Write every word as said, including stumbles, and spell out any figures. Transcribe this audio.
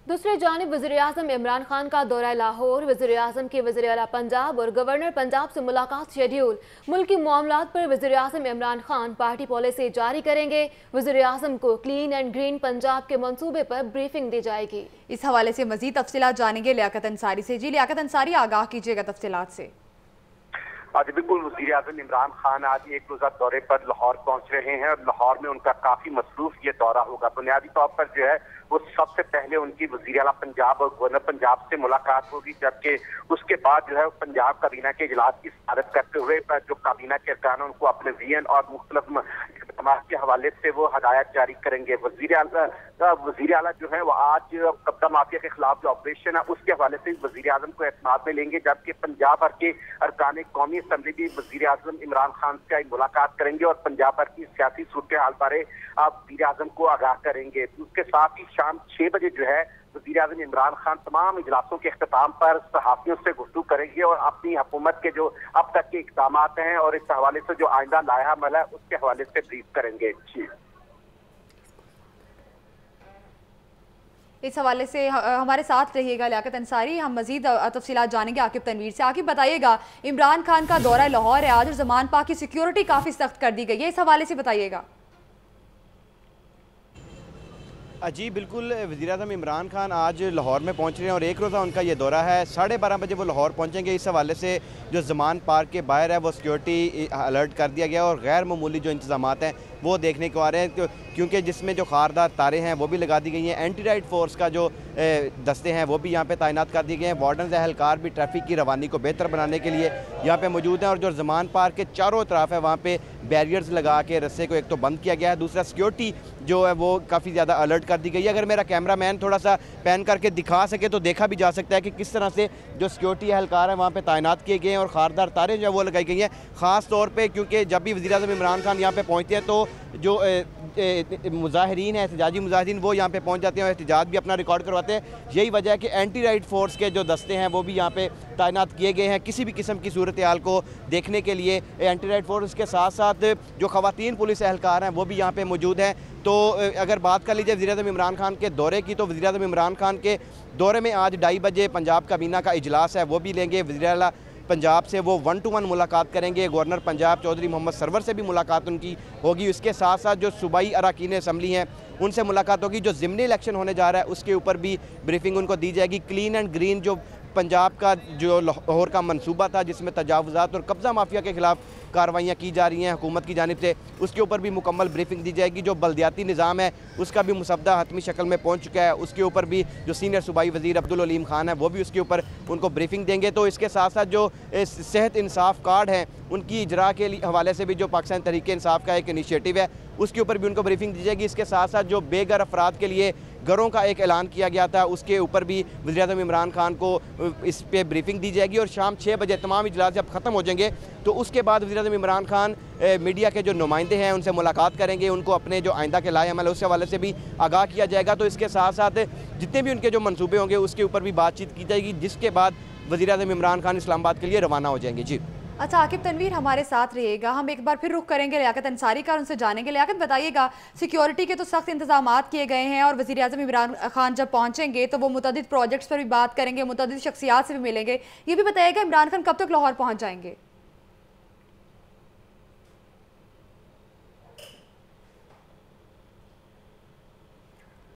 दूसरी जानिब वज़ीर-ए-आज़म इमरान खान का दौरा लाहौर, वज़ीर-ए-आज़म के वज़ीर आला पंजाब और गवर्नर पंजाब से मुलाकात शेड्यूल। मुल्की मामलात पर वज़ीर-ए-आज़म इमरान खान पार्टी पॉलिसी जारी करेंगे। वज़ीर-ए-आज़म को क्लीन एंड ग्रीन पंजाब के मंसूबे पर ब्रीफिंग दी जाएगी। इस हवाले से मजीद तफसीलात जानेंगे लियाकत अंसारी से। जी लियाकत अंसारी, आगाह कीजिएगा तफसीलात से। आज बिल्कुल वज़ीर आज़म इमरान खान आज एक रोजा दौरे पर लाहौर पहुंच रहे हैं और लाहौर में उनका काफी मसरूफ ये दौरा होगा। बुनियादी तौर पर जो है वो सबसे पहले उनकी वज़ीर आला पंजाब और गवर्नर पंजाब से मुलाकात होगी, जबकि उसके बाद जो है पंजाब काबीना के इजलास की सदारत करते हुए जो काबीना के अरकान उनको अपने विजन और मुख्तलिफ इक़दामात के हवाले से वो हदायत जारी करेंगे। वज़ीर आला वज़ीर आला जो है वो आज कब्जा माफिया के खिलाफ जो ऑपरेशन है उसके हवाले से वज़ीर आज़म को एतमाद में लेंगे, जबकि पंजाब भर के अरकान कौमी असम्बली भी वज़ीर आज़म इमरान खान से मुलाकात करेंगे और पंजाब भर की सियासी सूरत हाल बारे वज़ीर आज़म को आगाह करेंगे। उसके साथ ही शाम छह बजे जो है वज़ीर आज़म इमरान खान तमाम इजलासों के अख्ताम पर सहाफियों से गुफ्तगू करेंगे और अपनी हुकूमत के जो अब तक के इक़दाम हैं और इस हवाले से जो आइंदा लाया अमल है उसके हवाले से ब्रीफ करेंगे। जी इस हवाले से हमारे साथ रहिएगा लियाकत अंसारी, हम मजीद तफसीलात जानेंगे आकिब तनवीर से। आकिब बताइएगा, इमरान खान का दौरा लाहौर है आज और ज़मान पाक की सिक्योरिटी काफ़ी सख्त कर दी गई है, इस हवाले से बताइएगा। जी बिल्कुल, वज़ीर-ए-आज़म इमरान खान आज लाहौर में पहुंच रहे हैं और एक रोज़ा उनका ये दौरा है। साढ़े बारह बजे वो लाहौर पहुंचेंगे। इस हवाले से जो ज़मान पार्क के बाहर है वो सिक्योरिटी अलर्ट कर दिया गया और गैर मामूली जो इंतज़ामात हैं वो देखने को आ रहे हैं, क्योंकि जिसमें जो खारदार तारे हैं वो भी लगा दी गई हैं। एंटी राइड फोर्स का जो दस्ते हैं वो भी यहाँ पे तैनात कर दिए गए हैं। वार्डन एहलकार भी ट्रैफिक की रवानी को बेहतर बनाने के लिए यहाँ पे मौजूद हैं और जो ज़मान पार्क के चारों तरफ है वहाँ पे बैरियर्स लगा के रस्से को एक तो बंद किया गया है, दूसरा सिक्योरिटी जो है वो काफ़ी ज़्यादा अलर्ट कर दी गई है। अगर मेरा कैमरा मैन थोड़ा सा पैन करके दिखा सके तो देखा भी जा सकता है कि किस तरह से जो सिक्योरिटी एहलकार है वहाँ पे तैनात किए गए हैं और खारदार तारें जो है वो लगाई गई हैं। ख़ास तौर पे क्योंकि जब भी वज़ीर-ए-आज़म इमरान खान यहाँ पे पहुँचते हैं तो जो मुजाहिरीन है, एहतजाजी मुजाहिरीन, वो यहाँ पे पहुँच जाते हैं और एहतजाज भी अपना रिकॉर्ड करवाते हैं। यही वजह है कि एंटी राइड फोर्स के जो दस्ते हैं वो भी यहाँ पे तैनात किए गए हैं किसी भी किस्म की सूरत हाल को देखने के लिए। एंटी राइड फोर्स के साथ साथ जो ख़वातीन पुलिस एहलकार हैं वो भी यहाँ पे मौजूद हैं। तो अगर बात कर लीजिए वज़ीर-ए-आज़म इमरान खान के दौरे की, तो वज़ीर-ए-आज़म इमरान खान के दौरे में आज ढाई बजे पंजाब काबीना का इजलास है वो भी लेंगे। वज़ीर आला पंजाब से वो वन टू वन मुलाकात करेंगे। गवर्नर पंजाब चौधरी मोहम्मद सरवर से भी मुलाकात उनकी होगी। इसके साथ साथ जो सूबाई अरकान असम्बली हैं उनसे मुलाकात होगी। जो ज़िमनी इलेक्शन होने जा रहा है उसके ऊपर भी ब्रीफिंग उनको दी जाएगी। क्लीन एंड ग्रीन जो पंजाब का जो लाहौर का मंसूबा था जिसमें तजावुज़ात और कब्ज़ा माफिया के खिलाफ कार्रवाइयाँ की जा रही हैं हुकूमत की जानिब से, उसके ऊपर भी मुकम्मल ब्रीफिंग दी जाएगी। जो बल्दियाती निज़ाम है उसका भी मुसद्दा हतमी शक्ल में पहुँच चुका है, उसके ऊपर भी जो सीनियर सूबाई वज़ीर अब्दुल अलीम खान है वो भी उसके ऊपर उनको ब्रीफिंग देंगे। तो इसके साथ साथ जो सेहत इंसाफ कार्ड हैं उनकी इजरा के हवाले से भी जो पाकिस्तान तहरीक इंसाफ का एक इनिशिएटिव है उसके ऊपर भी उनको ब्रीफिंग दी जाएगी। इसके साथ साथ जो बेघर अफराद के लिए घरों का एक ऐलान किया गया था उसके ऊपर भी वज़ीर-ए-आज़म इमरान खान को इस पे ब्रीफिंग दी जाएगी। और शाम छः बजे तमाम इजलास जब ख़त्म हो जाएंगे तो उसके बाद वज़ीर-ए-आज़म इमरान खान मीडिया के जो नुमाइंदे हैं उनसे मुलाकात करेंगे, उनको अपने जो आइंदा के लाए अमल है उस हवाले से भी आगाह किया जाएगा। तो इसके साथ साथ जितने भी उनके जो मनसूबे होंगे उसके ऊपर भी बातचीत की जाएगी, जिसके बाद वज़ीर-ए-आज़म इमरान खान इस्लामाबाद के लिए रवाना हो जाएंगे। जी अच्छा आकिब तनवीर, हमारे साथ रहिएगा, हम एक बार फिर रुख करेंगे लियाकत अंसारी का, उनसे जानेंगे। लियाकत बताइएगा, सिक्योरिटी के तो सख्त इंतजामात किए गए हैं और वज़ीर-ए-आज़म इमरान खान जब पहुंचेंगे तो वो मुतअद्दिद प्रोजेक्ट्स पर भी बात करेंगे, मुतअद्दिद शख्सियात से भी मिलेंगे। ये भी बताइएगा इमरान खान कब तक लाहौर पहुंच जाएंगे?